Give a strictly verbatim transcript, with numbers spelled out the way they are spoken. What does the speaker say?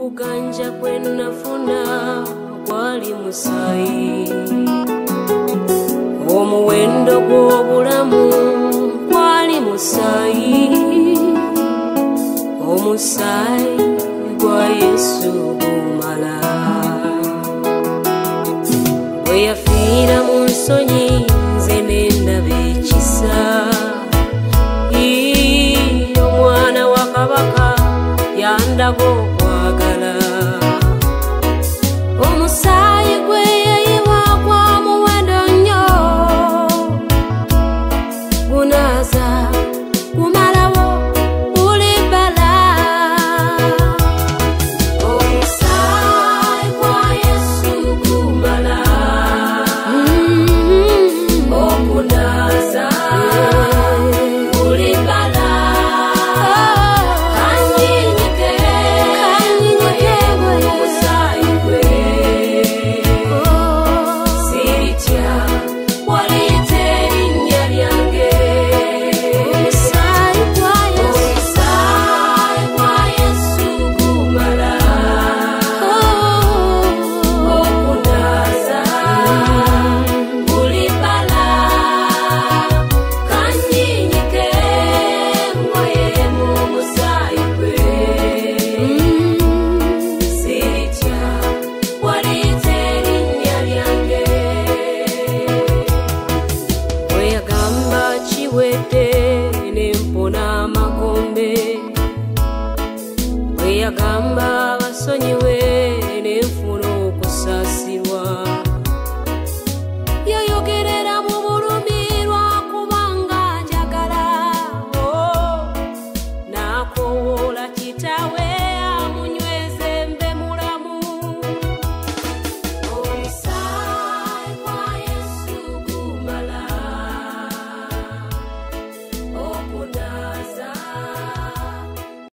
okuganja kwe nafuna kwali musayi omuwendo gw'obulamu kwali musayi omusayi gwa Yesu gumala bwe yafiira mu nsonyi nze ne ndaba ekisa omwana wa kabaka yandaga okwagala omusaayi gwe yayiwa gwa muwendo nnyo gunaza gumalawo buli bbala omusaayi gwa Yesu gumala okunaza buli bbala yagamba basonyiwe n'enfuna okusaasirwa yayogerera mu bulumi lwakubanga njagala n'akowoola kitaawe